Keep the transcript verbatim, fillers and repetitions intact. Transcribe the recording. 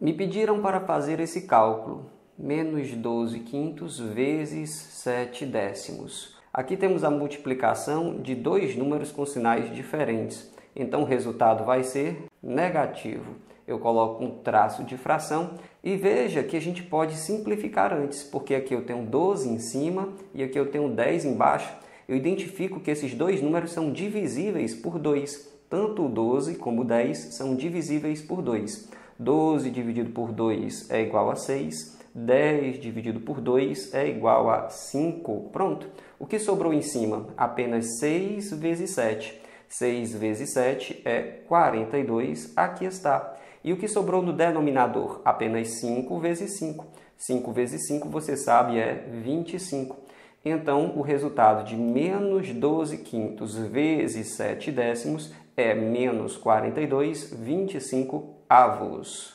Me pediram para fazer esse cálculo, menos doze quintos vezes sete décimos. Aqui temos a multiplicação de dois números com sinais diferentes, então o resultado vai ser negativo. Eu coloco um traço de fração e veja que a gente pode simplificar antes, porque aqui eu tenho doze em cima e aqui eu tenho dez embaixo. Eu identifico que esses dois números são divisíveis por dois. Tanto o doze como o dez são divisíveis por dois. doze dividido por dois é igual a seis. dez dividido por dois é igual a cinco. Pronto. O que sobrou em cima? Apenas seis vezes sete. seis vezes sete é quarenta e dois. Aqui está. E o que sobrou no denominador? Apenas cinco vezes cinco. cinco vezes cinco, você sabe, é vinte e cinco. Então, o resultado de menos doze quintos vezes sete décimos é menos quarenta e dois, vinte e cinco avos.